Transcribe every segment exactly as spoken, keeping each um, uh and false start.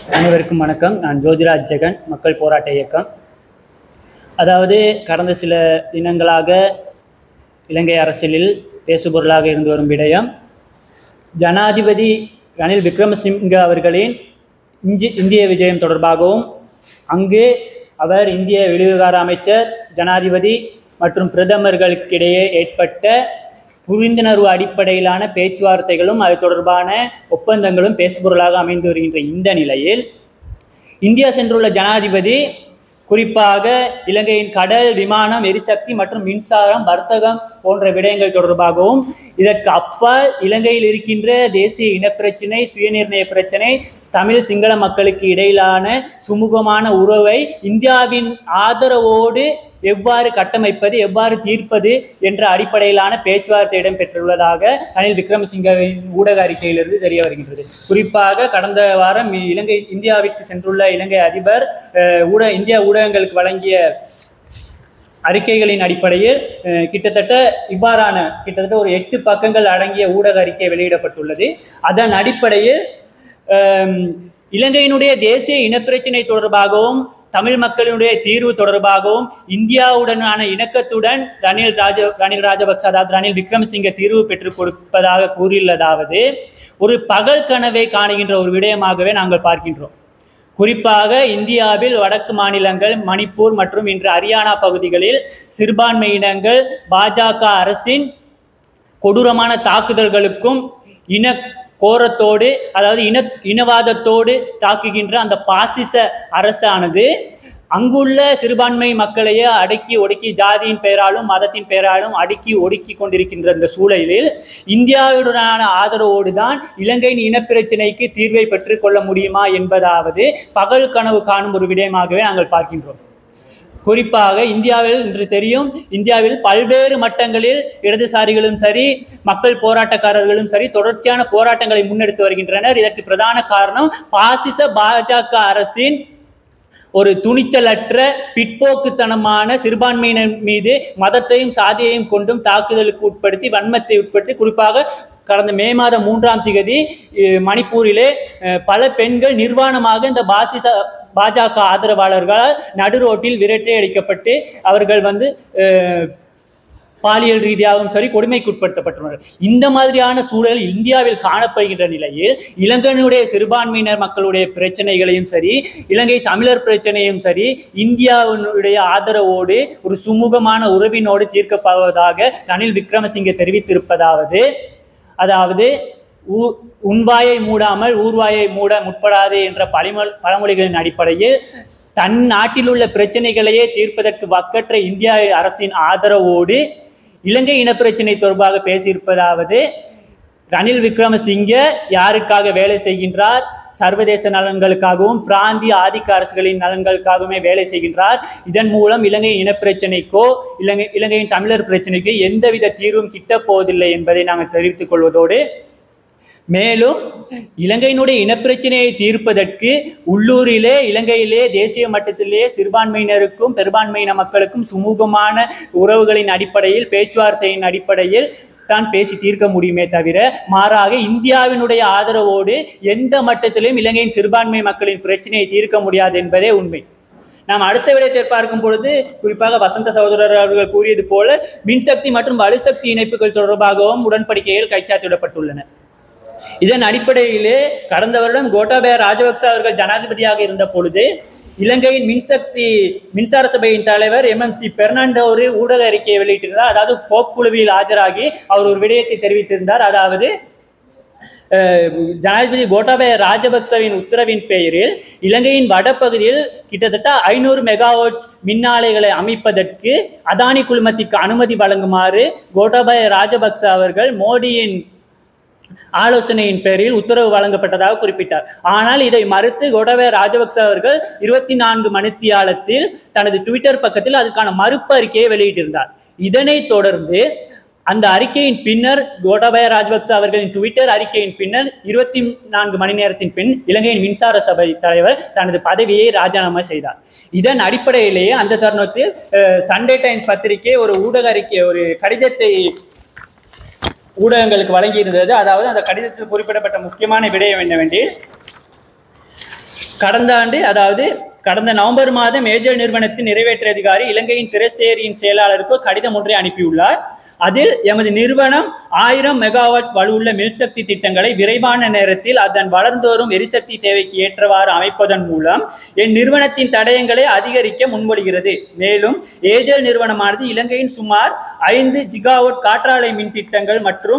அனைவருக்கும் வணக்கம். நான் ஜோதிராஜ் ஜெகன், மக்கள் போராட்ட இயக்கம். அதாவது கடந்த சில தினங்களாக இலங்கை அரசியலில் பேசுபொருளாக இருந்து வரும் விடயம், ஜனாதிபதி ரணில் விக்ரமசிங்க அவர்களின் இஞ்சி இந்திய விஜயம் தொடர்பாகவும், அங்கு அவர் இந்திய வெளிவிவகார அமைச்சர், ஜனாதிபதி மற்றும் பிரதமர்களுக்கிடையே ஏற்பட்ட புரிந்துணர்வு அடிப்படையிலான பேச்சுவார்த்தைகளும் அது தொடர்பான ஒப்பந்தங்களும் பேசுபொருளாக அமைந்து வருகின்ற இந்த நிலையில், இந்தியா சென்றுள்ள ஜனாதிபதி குறிப்பாக இலங்கையின் கடல், விமானம், எரிசக்தி மற்றும் மின்சாரம், வர்த்தகம் போன்ற விடயங்கள் தொடர்பாகவும், இதற்கு அப்பால் இலங்கையில் இருக்கின்ற தேசிய இனப்பிரச்சினை, சுயநிர்ணய பிரச்சினை, தமிழ் சிங்கள மக்களுக்கு இடையிலான சுமூகமான உறவை இந்தியாவின் ஆதரவோடு எவ்வாறு கட்டமைப்பது, எவ்வாறு தீர்ப்பது என்ற அடிப்படையிலான பேச்சுவார்த்தை இடம்பெற்றுள்ளதாக ரணில் விக்ரமசிங்கவின் ஊடக அறிக்கையிலிருந்து தெரிய வருகின்றது. குறிப்பாக கடந்த வாரம் இலங்கை இந்தியாவிற்கு சென்றுள்ள இலங்கை அதிபர் ஊட இந்தியா ஊடகங்களுக்கு வழங்கிய அறிக்கைகளின் அடிப்படையில் கிட்டத்தட்ட இவ்வாறான கிட்டத்தட்ட ஒரு எட்டு பக்கங்கள் அடங்கிய ஊடக அறிக்கை வெளியிடப்பட்டுள்ளது. அதன் அடிப்படையில் இலங்கையினுடைய தேசிய இனப்பிரச்சினை தொடர்பாகவும், தமிழ் மக்களுடைய தீர்வு தொடர்பாகவும், இந்தியாவுடனான இணக்கத்துடன் ரணில் ராஜ ரணில் ராஜபக்ச அதாவது ரணில் விக்ரமசிங்க தீர்வு பெற்றுக் கொடுப்பதாக கூறியுள்ளதாவது ஒரு பகல் கனவை காணுகின்ற ஒரு விடயமாகவே நாங்கள் பார்க்கின்றோம். குறிப்பாக இந்தியாவில் வடக்கு மாநிலங்கள், மணிப்பூர் மற்றும் இன்று ஹரியானா பகுதிகளில் சிறுபான்மையினங்கள் பாஜக அரசின் கொடூரமான தாக்குதல்களுக்கும் இன கோரத்தோடு அதாவது இன இனவாதத்தோடு தாக்குகின்ற அந்த பாசிச அரசானது அங்குள்ள சிறுபான்மை மக்களையே அடக்கி ஒடுக்கி, ஜாதியின் பெயராலும் மதத்தின் பெயராலும் அடக்கி ஒடுக்கி கொண்டிருக்கின்ற இந்த சூழலில் இந்தியாவுடனான ஆதரவோடு தான் இலங்கையின் இனப்பிரச்சினைக்கு தீர்வை பெற்றுக் கொள்ள முடியுமா என்பதாவது பகல் கனவு காணும் ஒரு விடயமாகவே நாங்கள் பார்க்கின்றோம். குறிப்பாக இந்தியாவில் இன்று தெரியும், இந்தியாவில் பல்வேறு மட்டங்களில் இடதுசாரிகளும் சரி, மக்கள் போராட்டக்காரர்களும் சரி தொடர்ச்சியான போராட்டங்களை முன்னெடுத்து வருகின்றனர். இதற்கு பிரதான காரணம் பாசிச பாஜக அரசின் ஒரு துணிச்சலற்ற பிற்போக்குத்தனமான சிறுபான்மையினர் மீது மதத்தையும் சாதியையும் கொண்டும் தாக்குதலுக்கு உட்படுத்தி, வன்மத்தை உட்படுத்தி, குறிப்பாக கடந்த மே மாதம் மூன்றாம் திகதி மணிப்பூரிலே பல பெண்கள் நிர்வாணமாக இந்த பாசிச பாஜக ஆதரவாளர்களால் நடு ரோட்டில் விரட்டி அடிக்கப்பட்டு அவர்கள் வந்து பாலியல் ரீதியாகவும் சரி கொடுமைக்குட்படுத்தப்பட்டுள்ளனர். இந்த மாதிரியான சூழல் இந்தியாவில் காணப்படுகின்ற நிலையில் இலங்கையினுடைய சிறுபான்மையினர் மக்களுடைய பிரச்சனைகளையும் சரி, இலங்கை தமிழர் பிரச்சனையும் சரி, இந்தியாவினுடைய ஆதரவோடு ஒரு சுமூகமான உறவினோடு தீர்க்கப்படுவதாக ரணில் விக்ரமசிங்கே தெரிவித்திருப்பதாவது, அதாவது உண்வாயை மூடாமல் ஊர்வாயை மூட முற்படாது என்ற பழமொழி பழமொழிகளின் அடிப்படையில் தன் நாட்டில் உள்ள பிரச்சனைகளையே தீர்ப்பதற்கு வக்கற்ற இந்திய அரசின் ஆதரவோடு இலங்கை இனப்பிரச்சினை தொடர்பாக பேசியிருப்பதாவது, ரணில் விக்ரமசிங்கே யாருக்காக வேலை செய்கின்றார்? சர்வதேச நலன்களுக்காகவும் பிராந்திய ஆதிக்க அரசுகளின் நலன்களுக்காகவுமே வேலை செய்கின்றார். இதன் மூலம் இலங்கை இனப்பிரச்சனைக்கோ இலங்கை இலங்கையின் தமிழர் பிரச்சனைக்கோ எந்தவித தீர்வும் கிட்டப் போவதில்லை என்பதை நாங்கள் தெரிவித்துக் கொள்வதோடு, மேலும் இலங்கையினுடைய இனப்பிரச்சனையை தீர்ப்பதற்கு உள்ளூரிலே இலங்கையிலே தேசிய மட்டத்திலே சிறுபான்மையினருக்கும் பெரும்பான்மையின மக்களுக்கும் சுமூகமான உறவுகளின் அடிப்படையில், பேச்சுவார்த்தையின் அடிப்படையில் தான் பேசி தீர்க்க முடியுமே தவிர, மாறாக இந்தியாவினுடைய ஆதரவோடு எந்த மட்டத்திலும் இலங்கையின் சிறுபான்மை மக்களின் பிரச்சனையை தீர்க்க முடியாது என்பதே உண்மை. நாம் அடுத்த விடயத்தை பார்க்கும் பொழுது, குறிப்பாக வசந்த சகோதரர் அவர்கள் கூறியது போல மின்சக்தி மற்றும் வலுசக்தி இணைப்புகள் தொடர்பாகவும் உடன்படிக்கைகள் கைச்சாத்திடப்பட்டுள்ளன. இதன் அடிப்படையிலே கடந்த வருடம் கோட்டாபய ராஜபக்ச அவர்கள் ஜனாதிபதியாக இருந்த பொழுது இலங்கையின் மின்சக்தி மின்சார சபையின் தலைவர் எம் எம் சி பெர்னாண்டோ ஒரு ஊடக அறிக்கையை வெளியிட்டிருந்தார். அதாவது போப் குழுவில் ஆஜராகி அவர் ஒரு விடயத்தை தெரிவித்திருந்தார். அதாவது ஜனாதிபதி கோட்டாபய ராஜபக்சவின் உத்தரவின் பெயரில் இலங்கையின் வடபகுதியில் கிட்டத்தட்ட ஐநூறு மெகாவாட் மின் ஆலைகளை அமைப்பதற்கு அதானி குழுமத்திற்கு அனுமதி வழங்குமாறு கோட்டாபய ராஜபக்ச அவர்கள் மோடியின் ஆலோசனையின் பேரில் உத்தரவு வழங்கப்பட்டதாக குறிப்பிட்டார். ஆனால் இதை மறுத்து கோட்டாபய ராஜபக்ச அவர்கள் இருபத்தி நான்கு மணித்தியாலத்தில் தனது ட்விட்டர் பக்கத்தில் அதுக்கான மறுப்பு அறிக்கையை வெளியிட்டிருந்தார். இதனைத் தொடர்ந்து அந்த அறிக்கையின் பின்னர் கோட்டாபய ராஜபக்ச அவர்களின் ட்விட்டர் அறிக்கையின் பின்னர் இருபத்தி நான்கு மணி நேரத்தின் பின் இலங்கையின் மின்சார சபை தலைவர் தனது பதவியை ராஜினாமா செய்தார். இதன் அடிப்படையிலேயே அந்த தருணத்தில் சண்டே டைம்ஸ் பத்திரிகை ஒரு ஊடக அறிக்கை ஒரு கடிதத்தை ஊடகங்களுக்கு வழங்கி இருந்தது. அதாவது அந்த கடிதத்தில் குறிப்பிடப்பட்ட முக்கியமான விடயம் என்னவென்றால், கடந்த ஆண்டு அதாவது கடந்த நவம்பர் மாதம் ஏஜல் நிறுவனத்தின் நிறைவேற்று அதிகாரி இலங்கையின் திரைசேரியின் செயலாளருக்கு கடிதம் ஒன்றை அனுப்பியுள்ளார். அதில் எமது நிறுவனம் ஆயிரம் மெகாவாட் வலுவுள்ள மின்சக்தி திட்டங்களை விரைவான நேரத்தில் அதன் வளர்ந்து வரும் எரிசக்தி தேவைக்கு ஏற்றவாறு அமைப்பதன் மூலம் என் நிறுவனத்தின் தடயங்களை அதிகரிக்க முன்மொழிகிறது. மேலும் ஏஜல் நிறுவனமானது இலங்கையின் சுமார் ஐந்து ஜிகாவாட் காற்றாலை மின் திட்டங்கள் மற்றும்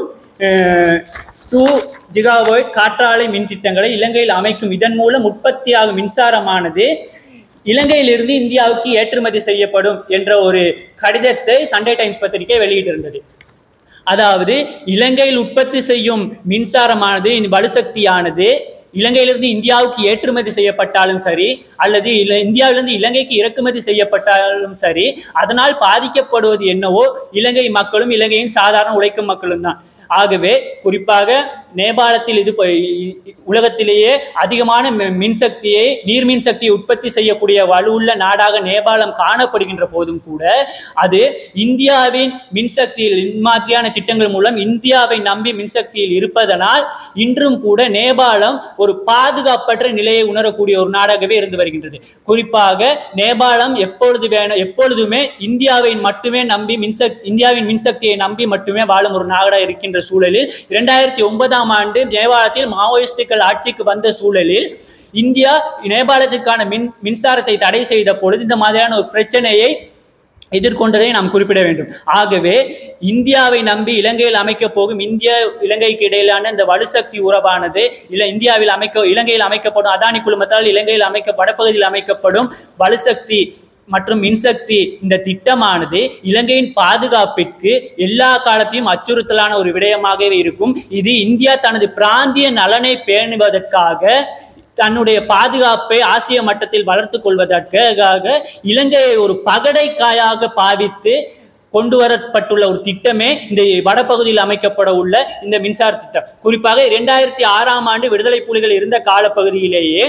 டூ ஜிகாவாட் காற்றாலை மின் திட்டங்களை இலங்கையில் அமைக்கும். இதன் மூலம் உற்பத்தியாகும் மின்சாரமானது இலங்கையிலிருந்து இந்தியாவுக்கு ஏற்றுமதி செய்யப்படும் என்ற ஒரு கடிதத்தை சண்டே டைம்ஸ் பத்திரிகை வெளியிட்டிருந்தது. அதாவது இலங்கையில் உற்பத்தி செய்யும் மின்சாரமானது வலுசக்தியானது இலங்கையிலிருந்து இந்தியாவுக்கு ஏற்றுமதி செய்யப்பட்டாலும் சரி அல்லது இந்தியாவிலிருந்து இலங்கைக்கு இறக்குமதி செய்யப்பட்டாலும் சரி, அதனால் பாதிக்கப்படுவது என்னவோ இலங்கை மக்களும் இலங்கையின் சாதாரண உழைக்கும் மக்களும் தான். ஆகவே குறிப்பாக நேபாளத்தில் இது உலகத்திலேயே அதிகமான மின்சக்தியை நீர் மின்சக்தியை உற்பத்தி செய்யக்கூடிய வலுவுள்ள நாடாக நேபாளம் காணப்படுகின்ற போதும் கூட அது இந்தியாவின் மின்சக்தியில் இம்மாதிரியான திட்டங்கள் மூலம் இந்தியாவை நம்பி மின்சக்தியில் இருப்பதனால் இன்றும் கூட நேபாளம் ஒரு பாதுகாப்பற்ற நிலையை உணரக்கூடிய ஒரு நாடாகவே இருந்து வருகின்றது. குறிப்பாக நேபாளம் எப்பொழுது வேணும் எப்பொழுதுமே இந்தியாவை மட்டுமே நம்பி மின்சக்தி இந்தியாவின் மின்சக்தியை நம்பி மட்டுமே வாழும் ஒரு நாடாக இருக்கின்ற சூழலில் இரண்டாயிரத்தி ஒன்பதாம் ஆண்டு நேபாளத்தில் மாவோயிஸ்டுகள் ஆட்சிக்கு வந்த சூழலில் இந்தியா நேபாளத்திற்கான மின் மின்சாரத்தை தடை செய்த பொழுது இந்த மாதிரியான ஒரு பிரச்சனையை எதிர்கொண்டதை நாம் குறிப்பிட வேண்டும். ஆகவே இந்தியாவை நம்பி இலங்கையில் அமைக்க போகும் இந்தியா இலங்கைக்கு இடையிலான இந்த வலுசக்தி உறவானது இல்லை இந்தியாவில் அமைக்க இலங்கையில் அமைக்கப்படும் அதானி குழுமத்தால் இலங்கையில் அமைக்க வடப்பகுதியில் அமைக்கப்படும் வலுசக்தி மற்றும் மின்சக்தி இந்த திட்டமானது இலங்கையின் பாதுகாப்பிற்கு எல்லா காலத்தையும் அச்சுறுத்தலான ஒரு விடயமாகவே இருக்கும். இது இந்தியா தனது பிராந்திய நலனை பேணுவதற்காக தன்னுடைய பாதுகாப்பை ஆசிய மட்டத்தில் வளர்த்து கொள்வதற்காக இலங்கையை ஒரு பகடைக்காயாக பாவித்து கொண்டு வரப்பட்டுள்ள ஒரு திட்டமே இந்த வடபகுதியில் அமைக்கப்பட உள்ள இந்த மின்சார திட்டம். குறிப்பாக இரண்டாயிரத்தி ஆறாம் ஆண்டு விடுதலை புலிகள் இருந்த காலப்பகுதியிலேயே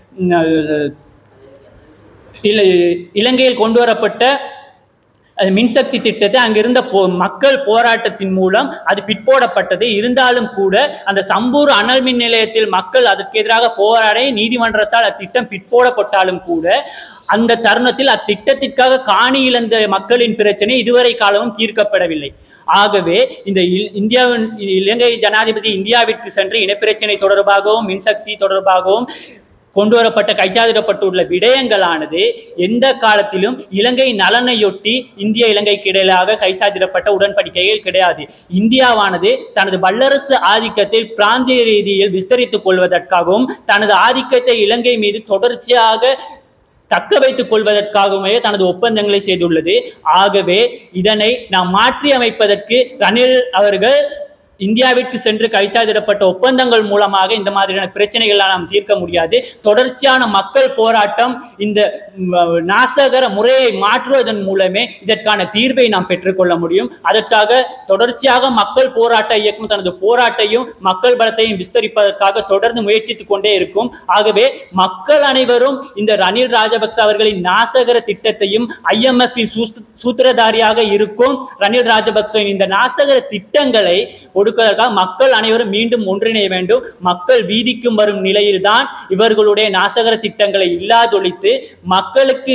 இலங்கையில் கொண்டு வரப்பட்ட மின்சக்தி திட்டத்தை அங்கிருந்த போ மக்கள் போராட்டத்தின் மூலம் அது பிற்போடப்பட்டது. இருந்தாலும் கூட அந்த சம்பூர் அனல் மின் நிலையத்தில் மக்கள் அதற்கு எதிராக போராடி நீதிமன்றத்தால் அத்திட்டம் பிற்போடப்பட்டாலும் கூட அந்த தருணத்தில் அத்திட்டத்திற்காக காணி இழந்த மக்களின் பிரச்சனை இதுவரை காலமும் தீர்க்கப்படவில்லை. ஆகவே இந்த இந்தியாவின் இலங்கை ஜனாதிபதி இந்தியாவிற்கு சென்று இனப்பிரச்சனை தொடர்பாகவும் மின்சக்தி தொடர்பாகவும் கொண்டு வரப்பட்ட கைச்சாதிடப்பட்டுள்ள விடயங்களானது எந்த காலத்திலும் இலங்கை நலனையொட்டி இந்திய இலங்கைக்கு இடையிலாக கைச்சாதிடப்பட்ட உடன்படிக்கைகள் கிடையாது. இந்தியாவானது தனது வல்லரசு ஆதிக்கத்தை பிராந்திய ரீதியில் விஸ்தரித்துக் கொள்வதற்காகவும் தனது ஆதிக்கத்தை இலங்கை மீது தொடர்ச்சியாக தக்க வைத்துக் கொள்வதற்காகவே தனது ஒப்பந்தங்களை செய்துள்ளது. ஆகவே இதனை நாம் மாற்றி அமைப்பதற்கு ரணில் அவர்கள் இந்தியாவிற்கு சென்று கைச்சாதிடப்பட்ட ஒப்பந்தங்கள் மூலமாக இந்த மாதிரியான பிரச்சனைகளை நாம் தீர்க்க முடியாது. தொடர்ச்சியான மக்கள் போராட்டம் இந்த நாசகர முறையை மாற்றுவதன் மூலமே இதற்கான தீர்வை நாம் பெற்றுக்கொள்ள முடியும். அதற்காக தொடர்ச்சியாக மக்கள் போராட்ட இயக்கம் தனது போராட்டையும் மக்கள் பலத்தையும் விஸ்தரிப்பதற்காக தொடர்ந்து முயற்சித்துக் கொண்டே இருக்கும். ஆகவே மக்கள் அனைவரும் இந்த ரணில் ராஜபக்ச அவர்களின் நாசகர திட்டத்தையும் ஐ எம் எஃப் சூத்திரதாரியாக இருக்கும் ரணில் ராஜபக்சவின் இந்த நாசகர திட்டங்களை ஒடுக்குவதற்காக மக்கள் அனைவரும் மீண்டும் ஒன்றிணைய வேண்டும். மக்கள் வீதிக்கும் வரும் நிலையில்தான் இவர்களுடைய நாசகர திட்டங்களை இல்லாதொழித்து மக்களுக்கு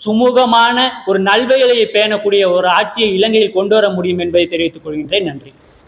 சுமூகமான ஒரு நல்வழியை பேணக்கூடிய ஒரு ஆட்சியை இலங்கையில் கொண்டு வர முடியும் என்பதை தெரிவித்துக் கொள்கின்றேன். நன்றி.